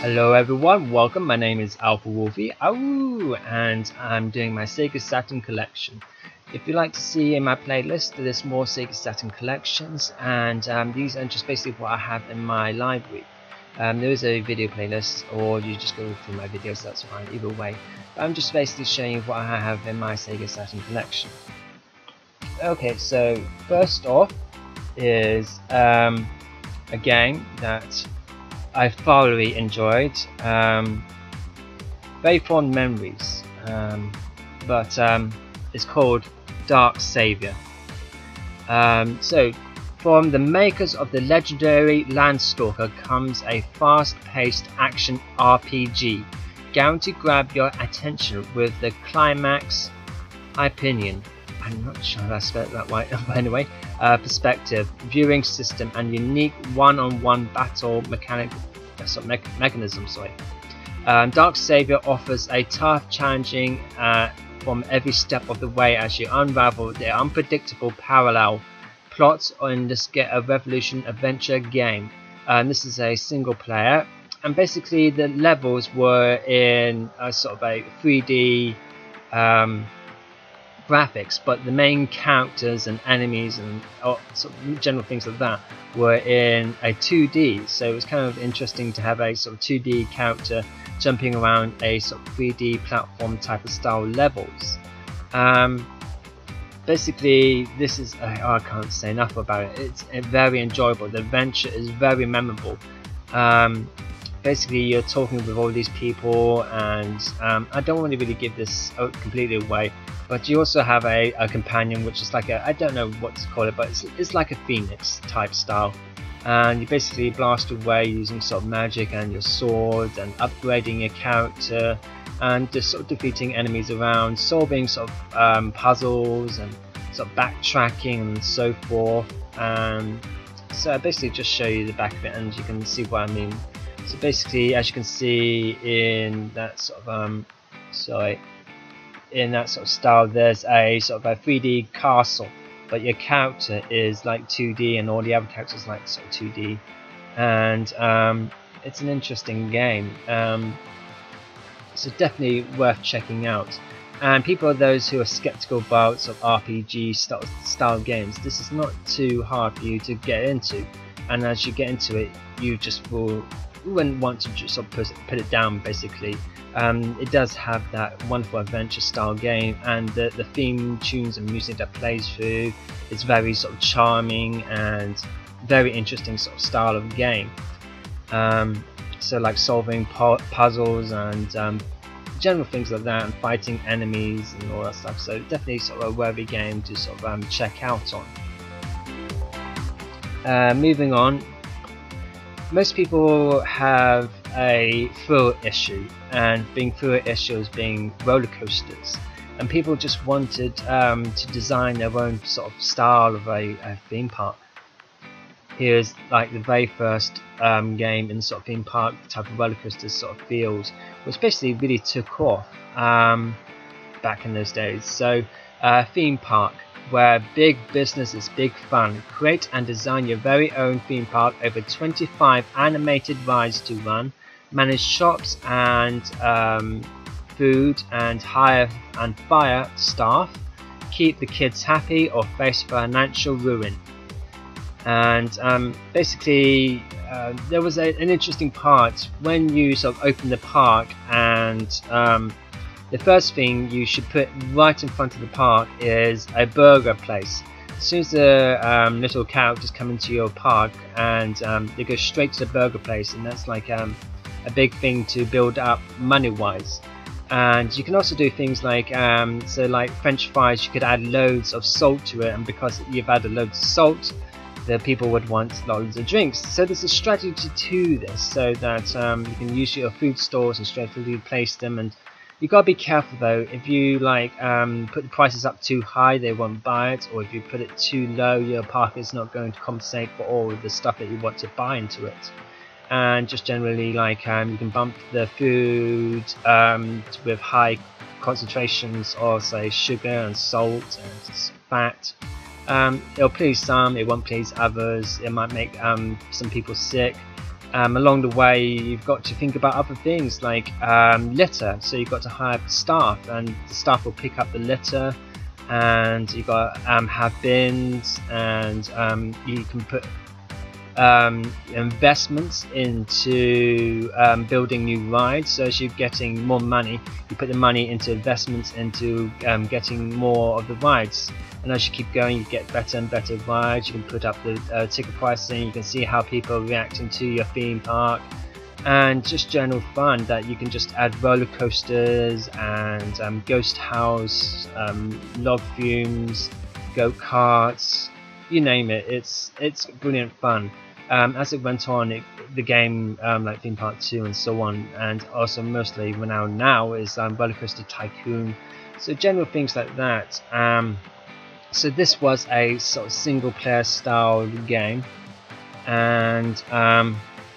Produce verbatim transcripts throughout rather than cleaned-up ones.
Hello everyone, welcome. My name is alphaWOLFIE, Ow! And I'm doing my Sega Saturn collection. If you'd like to see in my playlist, there's more Sega Saturn collections, and um, these are just basically what I have in my library. Um, there is a video playlist, or you just go through my videos, that's fine, either way. But I'm just basically showing you what I have in my Sega Saturn collection. Okay, so first off is um, a game that I thoroughly enjoyed, um, very fond memories, um, but um, it's called Dark Savior. Um, so from the makers of the legendary Landstalker comes a fast-paced action R P G, guaranteed to grab your attention with the climax opinion. I'm not sure if I spelled that right, but anyway, uh, perspective, viewing system, and unique one-on-one battle mechanic, uh, me mechanism. Sorry. Um, Dark Savior offers a tough, challenging uh, from every step of the way as you unravel the unpredictable parallel plot on this Get a Revolution adventure game. Um, this is a single player, and basically the levels were in a sort of a three D um, graphics, but the main characters and enemies and oh, sort of general things like that were in a two D, so it was kind of interesting to have a sort of two D character jumping around a sort of three D platform type of style levels. Um, basically this is, uh, oh, I can't say enough about it. It's uh, very enjoyable. The adventure is very memorable. Um, basically you're talking with all these people, and um, I don't want to really give this completely away, but you also have a, a companion which is like a, I don't know what to call it, but it's, it's like a phoenix type style, and you basically blast away using sort of magic and your sword and upgrading your character and just sort of defeating enemies around, solving sort of um, puzzles and sort of backtracking and so forth. Um, so I basically just show you the back of it and you can see what I mean. So basically, as you can see in that sort of um, sorry, in that sort of style, there's a sort of a three D castle, but your character is like two D and all the other characters like sort of two D, and um, it's an interesting game. Um, so definitely worth checking out. And people are those who are skeptical about sort of R P G style, style games, this is not too hard for you to get into, and as you get into it, you just will you wouldn't want to just sort of put it, put it down basically. Um, it does have that wonderful adventure style game, and the, the theme tunes and music that plays through is very sort of charming and very interesting sort of style of game. Um, so like solving pu puzzles and um, general things like that, and fighting enemies and all that stuff, so definitely sort of a worthy game to sort of um, check out on. Uh, moving on, most people have a thrill issue, and being thrill issues being roller coasters, and people just wanted um, to design their own sort of style of a, a theme park. Here's like the very first um, game in the sort of theme park type of roller coaster sort of field, which basically really took off um, back in those days. So uh, theme park, where big business is big fun. Create and design your very own theme park, over twenty-five animated rides to run, manage shops and um, food, and hire and fire staff, keep the kids happy or face financial ruin. And um, basically uh, there was a, an interesting part when you sort of open the park, and um, the first thing you should put right in front of the park is a burger place. As soon as the um, little characters come into your park, and um, they go straight to the burger place, and that's like um, a big thing to build up money wise. And you can also do things like um, so like French fries, you could add loads of salt to it, and because you've added loads of salt, the people would want loads of drinks. So there's a strategy to this, so that um, you can use your food stores and strategically place them. And you gotta be careful though, if you like um, put the prices up too high, they won't buy it, or if you put it too low, your park is not going to compensate for all of the stuff that you want to buy into it. And just generally, like um, you can bump the food um, with high concentrations of say sugar and salt and fat. Um, it'll please some, it won't please others, it might make um, some people sick. Um, along the way, you've got to think about other things like um, litter. So you've got to hire staff, and the staff will pick up the litter, and you've got to um, have bins, and um, you can put um, investments into um, building new rides. So as you're getting more money, you put the money into investments into um, getting more of the rides. And as you keep going, you get better and better rides. You can put up the uh, ticket pricing. You can see how people are reacting to your theme park, and just general fun that you can just add roller coasters and um, ghost house, um, log fumes, go karts, you name it. It's it's brilliant fun. Um, as it went on, it, the game um, like Theme Park two and so on, and also mostly renowned now is um, Roller Coaster Tycoon. So general things like that. Um, So this was a sort of single player style game, and um,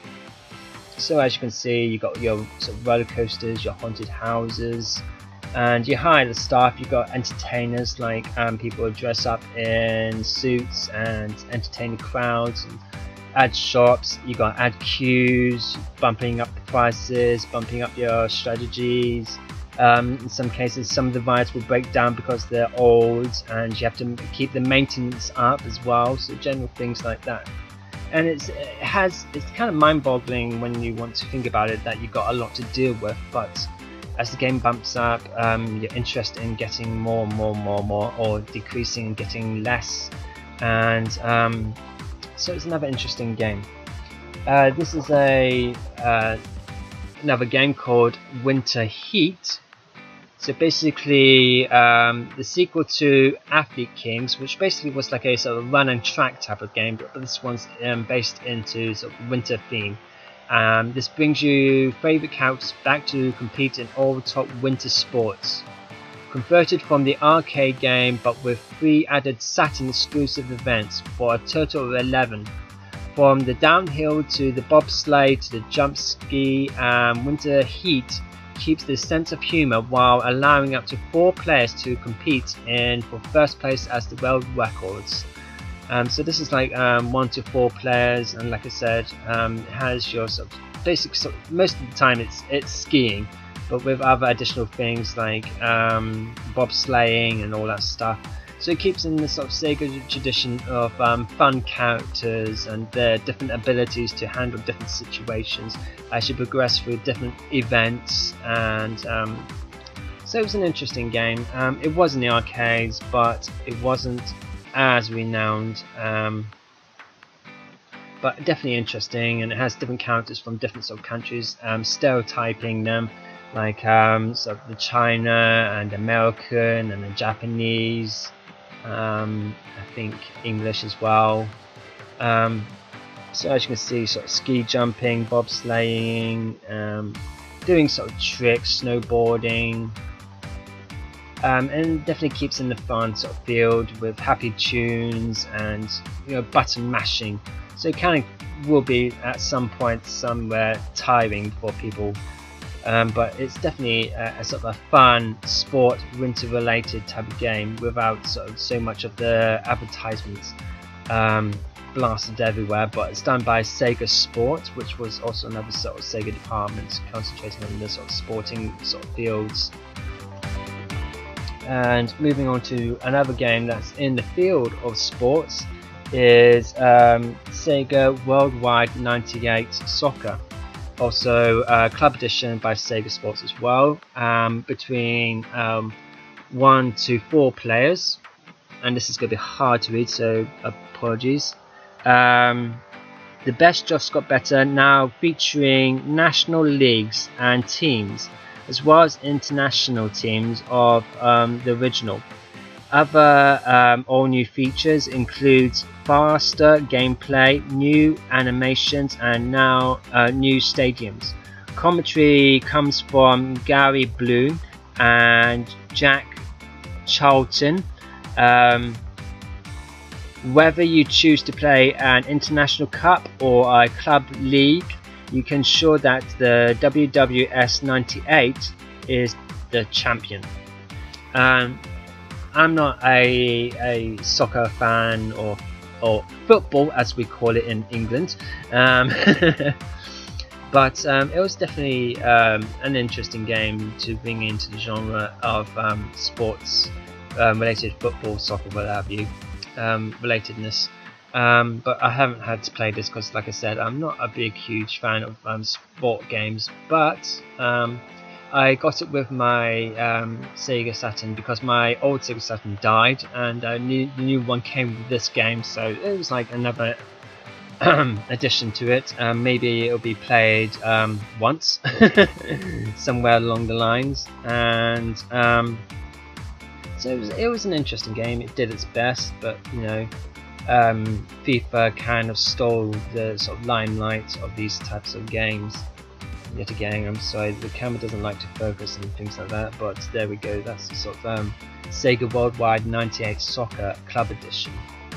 so as you can see, you got your sort of roller coasters, your haunted houses, and you hire the staff. You got entertainers, like um, people dress up in suits and entertain the crowds, and add shops. You got add queues, bumping up the prices, bumping up your strategies. Um, in some cases, some of the rides will break down because they're old, and you have to keep the maintenance up as well. So general things like that. And it's, it has it's kind of mind-boggling when you want to think about it, that you've got a lot to deal with. But as the game bumps up, um, your interest in getting more, more, more, more, or decreasing and getting less. And um, so it's another interesting game. Uh, this is a uh, another game called Winter Heat. So basically um, the sequel to Athlete Kings, which basically was like a sort of run and track type of game, but this one's um, based into sort of winter theme. Um, this brings you favourite characters back to compete in all the top winter sports. Converted from the arcade game, but with three added Saturn exclusive events for a total of eleven. From the downhill to the bobsleigh to the jump ski, um, Winter Heat keeps the sense of humour while allowing up to four players to compete in for first place as the world records. Um, so this is like um, one to four players, and like I said, um, it has your sort of basic. Sort of, most of the time, it's it's skiing, but with other additional things like um, bobsleighing and all that stuff. So it keeps in the sort of Sega tradition of um, fun characters and their different abilities to handle different situations as you progress through different events. And um, so it was an interesting game. Um, it was in the arcades, but it wasn't as renowned. Um, but definitely interesting, and it has different characters from different sort of countries, um, stereotyping them, like um, sort of the China and American and the Japanese. Um, I think English as well. Um, so as you can see, sort of ski jumping, bobsleighing, um, doing sort of tricks, snowboarding, um, and definitely keeps in the fun sort of field with happy tunes and, you know, button mashing. So it kind of will be at some point somewhere tiring for people. Um, but it's definitely a, a sort of a fun sport winter related type of game without sort of so much of the advertisements um, blasted everywhere. But it's done by Sega Sport, which was also another sort of Sega department concentrating on the sort of sporting sort of fields. And moving on to another game that's in the field of sports is um, Sega Worldwide ninety-eight Soccer. Also uh, club edition by Sega Sports as well, um, between um, one to four players, and this is going to be hard to read, so apologies. Um, the best just got better, now featuring national leagues and teams, as well as international teams of um, the original. Other um, all new features include faster gameplay, new animations, and now uh, new stadiums. Commentary comes from Gary Bloom and Jack Charlton. Um, whether you choose to play an international cup or a club league, you can ensure that the W W S ninety-eight is the champion. Um, I'm not a, a soccer fan or or football as we call it in England. Um, but um, it was definitely um, an interesting game to bring into the genre of um, sports um, related football, soccer, what have you, um, relatedness. Um, but I haven't had to play this because, like I said, I'm not a big, huge fan of um, sport games. But um, I got it with my um, Sega Saturn because my old Sega Saturn died, and I knew the new one came with this game, so it was like another addition to it. Um, maybe it'll be played um, once somewhere along the lines, and um, so it was, it was an interesting game. It did its best, but you know. Um, FIFA kind of stole the sort of limelight of these types of games. Yet again, I'm sorry, the camera doesn't like to focus and things like that, but there we go. That's the sort of um, Sega Worldwide ninety-eight Soccer Club Edition.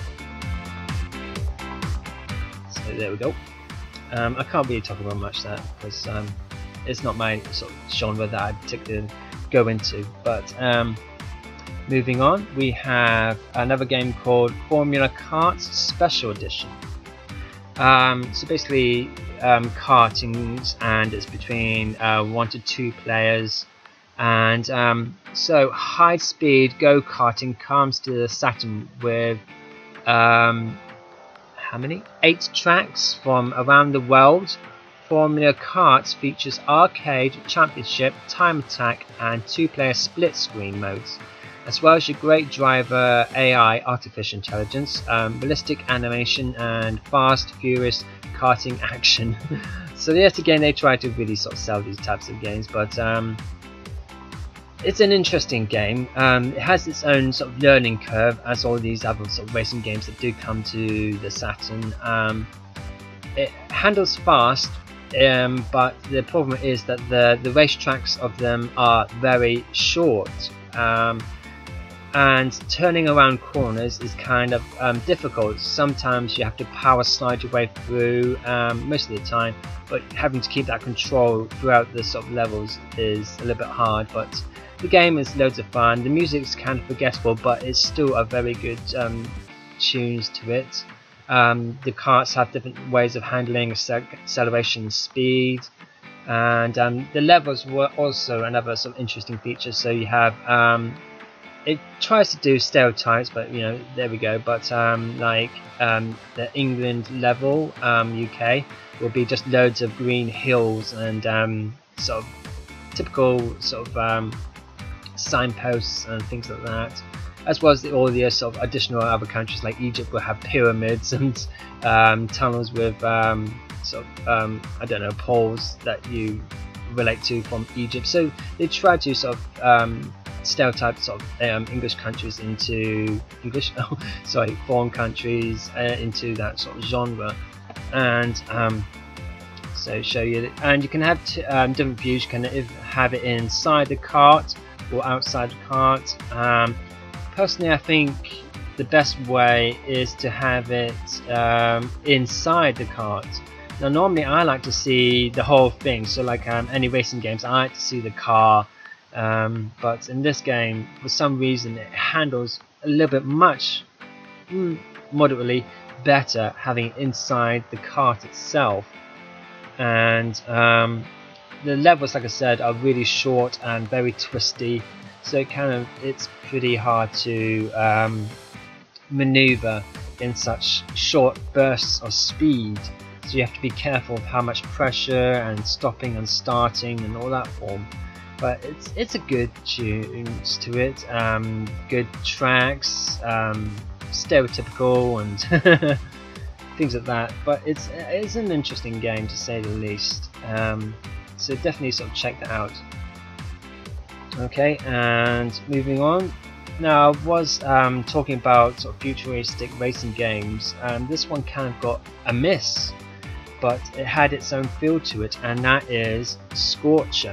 So there we go. Um, I can't really talk about much of that because um, it's not my sort of genre that I particularly go into. But um, moving on, we have another game called Formula Kart Special Edition. Um, so basically, um, kartings, and it's between uh, one to two players. And um, so high-speed go-karting comes to the Saturn with um, how many? Eight tracks from around the world. Formula Kart features arcade, championship, time attack, and two-player split-screen modes, as well as your great driver A I, artificial intelligence, um, realistic animation, and fast, furious karting action. So yet again, they try to really sort of sell these types of games, but um, it's an interesting game. Um, it has its own sort of learning curve, as all these other sort of racing games that do come to the Saturn. Um, it handles fast, um, but the problem is that the the racetracks of them are very short. Um, and turning around corners is kind of um, difficult. Sometimes you have to power slide your way through, um, most of the time, but having to keep that control throughout the sort of levels is a little bit hard. But the game is loads of fun. The music's kind of forgettable, but it's still a very good um, tunes to it. Um, the karts have different ways of handling acceleration and speed, and um, the levels were also another sort of interesting feature. So you have um, it tries to do stereotypes, but you know, there we go. But um, like um, the England level, um, U K, will be just loads of green hills and um, sort of typical sort of um, signposts and things like that. As well as the, all the sort of additional other countries like Egypt will have pyramids and um, tunnels with um, sort of um, I don't know, poles that you relate to from Egypt. So they try to sort of um, stereotype sort of um, English countries into English, oh, sorry, foreign countries uh, into that sort of genre, and um, so show you that, and you can have t um, different views. You can have it inside the cart or outside the cart. Um, personally, I think the best way is to have it um, inside the cart. Now, normally I like to see the whole thing. So, like um, any racing games, I like to see the car. Um, but in this game, for some reason, it handles a little bit much, mm, moderately better having it inside the cart itself. And um, the levels, like I said, are really short and very twisty. So it kind of it's pretty hard to um, maneuver in such short bursts of speed. So you have to be careful of how much pressure and stopping and starting and all that form. But it's it's a good tunes to it, um, good tracks, um, stereotypical and things like that. But it's it's an interesting game to say the least. Um, so definitely sort of check that out. Okay, and moving on. Now I was um, talking about sort of futuristic racing games, and this one kind of got a miss, but it had its own feel to it, and that is Scorcher.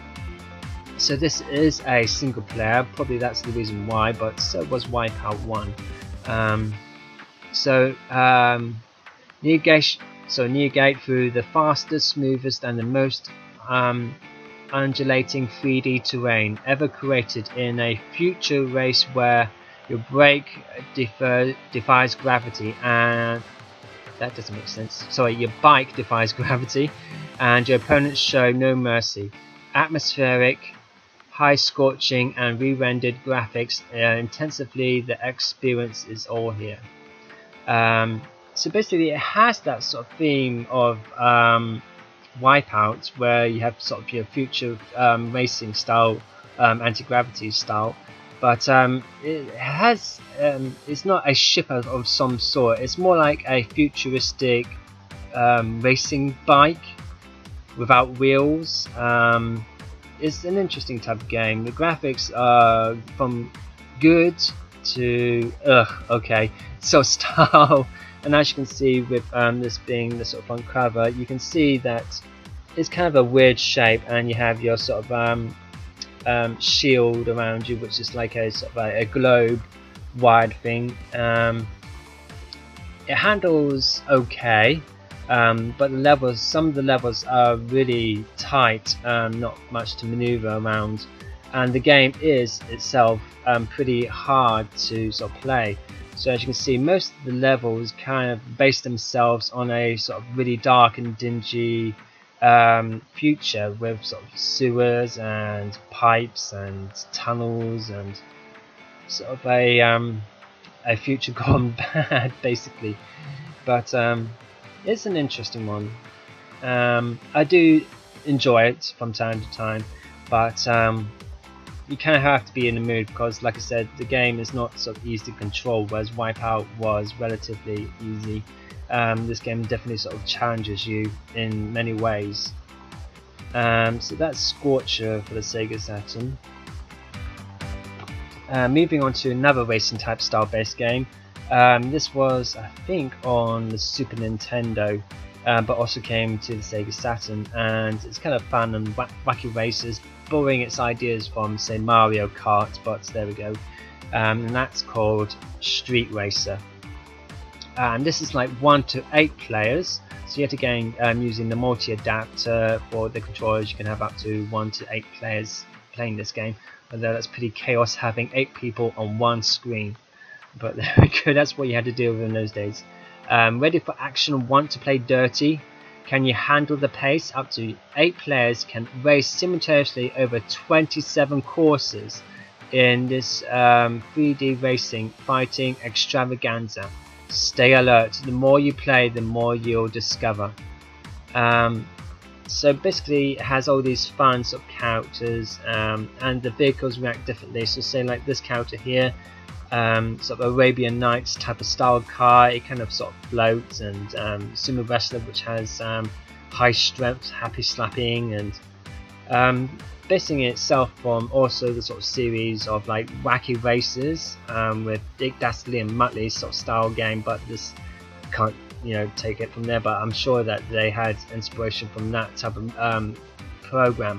So this is a single player, probably that's the reason why, but so was Wipeout one. Um, so um, navigate, so navigate through the fastest, smoothest, and the most um, undulating three D terrain ever created in a future race where Your brake defer, defies gravity, and that doesn't make sense. Sorry, your bike defies gravity, and your opponents show no mercy. Atmospheric, high scorching, and re-rendered graphics uh, intensively. The experience is all here. Um, so basically, it has that sort of theme of um, Wipeout, where you have sort of your future um, racing style, um, anti-gravity style, but um, it has um, it's not a ship of, of some sort. It's more like a futuristic um, racing bike without wheels. Um, it's an interesting type of game. The graphics are from good to ugh, okay, so style. And as you can see with um, this being the sort of front cover, you can see that it's kind of a weird shape, and you have your sort of um, um, shield around you, which is like a sort of a, a globe wide thing. Um, it handles okay, um, but the levels, some of the levels are really tight, um, not much to maneuver around, and the game is itself um, pretty hard to sort of play. So as you can see, most of the levels kind of base themselves on a sort of really dark and dingy um, future with sort of sewers and pipes and tunnels and sort of a um, a future gone bad, basically. But um, it's an interesting one. Um, I do enjoy it from time to time, but um, you kind of have to be in the mood, because like I said, the game is not sort of easy to control, whereas Wipeout was relatively easy. Um, this game definitely sort of challenges you in many ways. Um, so that's Scorcher for the Sega Saturn. Uh, moving on to another racing type style based game. Um, this was, I think, on the Super Nintendo, uh, but also came to the Sega Saturn, and it's kind of fun and wacky races, borrowing its ideas from, say, Mario Kart, but there we go. Um, and that's called Street Racer. And this is like one to eight players, so yet again um, using the multi-adapter for the controllers, you can have up to one to eight players playing this game, although that's pretty chaos having eight people on one screen, but there we go, that's what you had to deal with in those days. Um, ready for action, want to play dirty? Can you handle the pace? Up to eight players can race simultaneously over twenty-seven courses in this um, three D racing fighting extravaganza. Stay alert, the more you play, the more you'll discover. Um, so basically it has all these fun sort of characters, um, and the vehicles react differently. So say like this character here, um, sort of Arabian Nights type of style car, it kind of sort of floats, and um, Sumo Wrestler, which has um, high strength, happy slapping, and um, basing itself from also the sort of series of like wacky races um, with Dick Dastardly and Muttley sort of style game, but this can't, you know, take it from there, but I'm sure that they had inspiration from that type of um, program.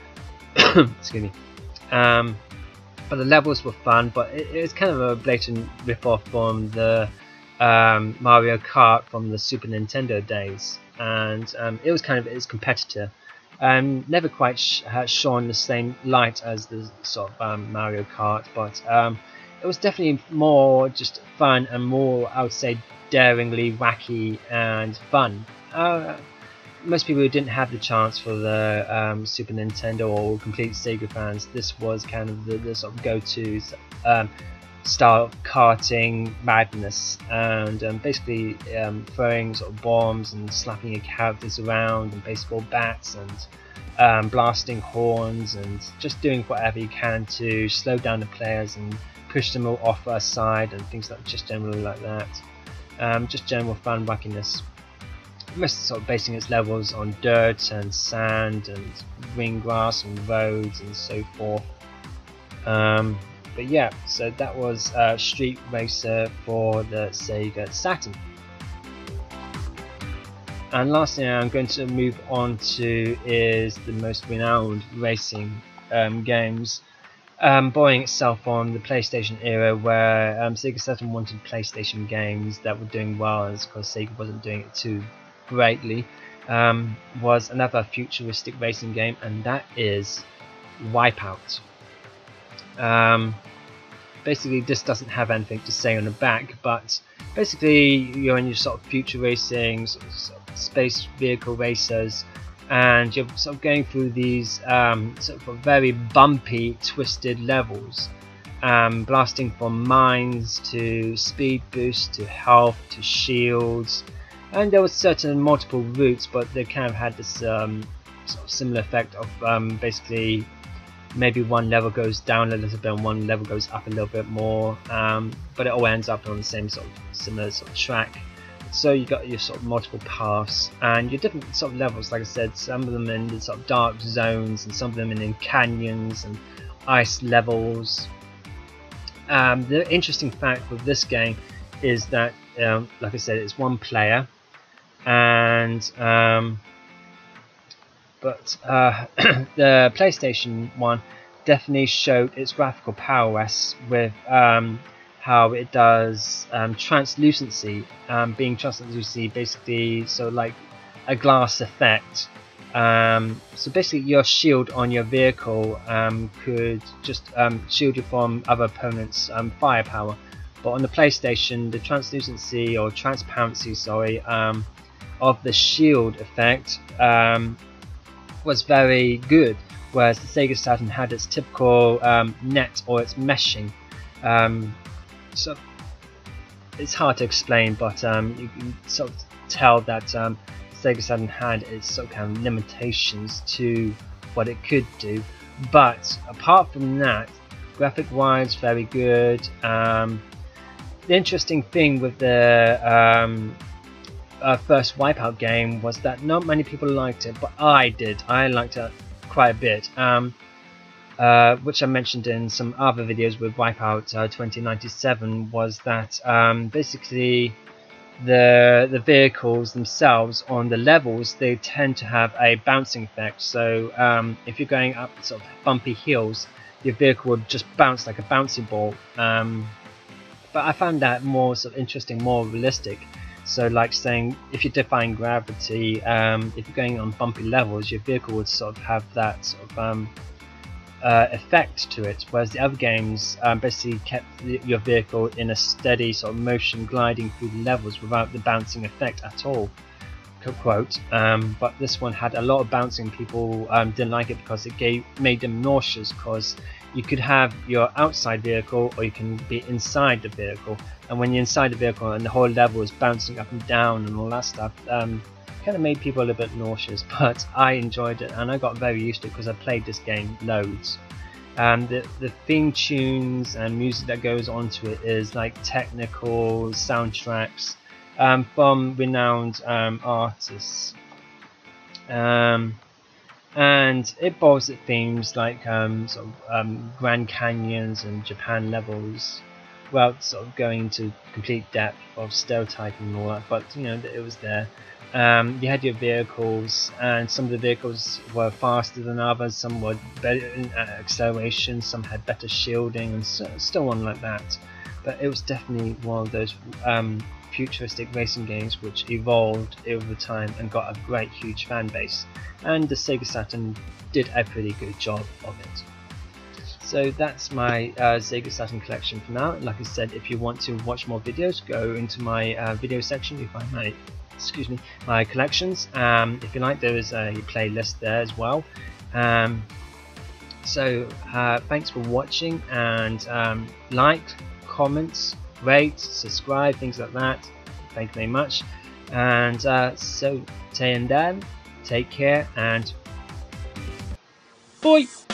Excuse me. Um, but the levels were fun, but it, it was kind of a blatant rip-off from the um, Mario Kart from the Super Nintendo days, and um, it was kind of its competitor. Um, never quite sh has shone the same light as the sort of um, Mario Kart, but um, it was definitely more just fun and more, I would say, daringly wacky and fun. Uh, most people who didn't have the chance for the um, Super Nintendo or complete Sega fans, this was kind of the, the sort of go-to um, style of karting madness, and um, basically um, throwing sort of bombs and slapping your characters around and baseball bats and um, blasting horns and just doing whatever you can to slow down the players and push them all off our side and things like just generally like that. Um, just general fun wackiness. Most sort of basing its levels on dirt and sand and green grass and roads and so forth. Um, But yeah, so that was uh, Street Racer for the Sega Saturn. And last thing I'm going to move on to is the most renowned racing um, games, um, borrowing itself on the PlayStation era, where um, Sega Saturn wanted PlayStation games that were doing well, and because Sega wasn't doing it too greatly, um, was another futuristic racing game, and that is Wipeout. Um, basically this doesn't have anything to say on the back, but basically you're in your sort of future racing, sort of, sort of space vehicle racers, and you're sort of going through these um, sort of very bumpy, twisted levels, um, blasting from mines to speed boost to health to shields, and there was certain multiple routes, but they kind of had this um, sort of similar effect of um, basically maybe one level goes down a little bit and one level goes up a little bit more, um, but it all ends up on the same sort of similar sort of track. So you got your sort of multiple paths and your different sort of levels. Like I said, some of them in the sort of dark zones and some of them in, in canyons and ice levels. Um, the interesting fact with this game is that, um, like I said, it's one player, and um, but uh, the PlayStation one definitely showed its graphical prowess with um, how it does um, translucency, um, being translucency basically so like a glass effect. Um, so basically your shield on your vehicle um, could just um, shield you from other opponents' um, firepower, but on the PlayStation the translucency or transparency sorry um, of the shield effect um, was very good, whereas the Sega Saturn had its typical um, net or its meshing. Um, so it's hard to explain, but um, you can sort of tell that um, Sega Saturn had its sort of, kind of limitations to what it could do. But apart from that, graphic wise, very good. Um, the interesting thing with the um, Uh, first Wipeout game was that not many people liked it, but I did. I liked it quite a bit, um, uh, which I mentioned in some other videos with Wipeout uh, twenty ninety-seven, was that um, basically the the vehicles themselves on the levels, they tend to have a bouncing effect. So um, if you're going up sort of bumpy hills, your vehicle would just bounce like a bouncy ball. Um, but I found that more sort of interesting, more realistic. So like saying, if you're defying gravity, um, if you're going on bumpy levels, your vehicle would sort of have that sort of um, uh, effect to it, whereas the other games um, basically kept the, your vehicle in a steady sort of motion, gliding through the levels without the bouncing effect at all, quote. Um, but this one had a lot of bouncing. People um, didn't like it because it gave, made them nauseous, because you could have your outside vehicle or you can be inside the vehicle, and when you're inside the vehicle and the whole level is bouncing up and down and all that stuff, um, kind of made people a little bit nauseous. But I enjoyed it and I got very used to it because I played this game loads. Um, the, the theme tunes and music that goes onto it is like technical soundtracks um, from renowned um, artists. Um, and it borrows at themes like um, sort of um, Grand Canyons and Japan levels, without sort of going into complete depth of stereotyping and all that, but you know, it was there. Um, you had your vehicles, and some of the vehicles were faster than others, some were better in acceleration, some had better shielding, and so, still on like that. But it was definitely one of those um, futuristic racing games which evolved over time and got a great huge fan base, and the Sega Saturn did a pretty good job of it. So that's my uh, Sega Saturn collection for now. Like I said, if you want to watch more videos, go into my uh, video section. You find my, excuse me, my collections. Um, if you like, there is a playlist there as well. Um, so uh, thanks for watching, and um, like, comment, rate, subscribe, things like that. Thank you very much. And uh, so, till then, take care and bye.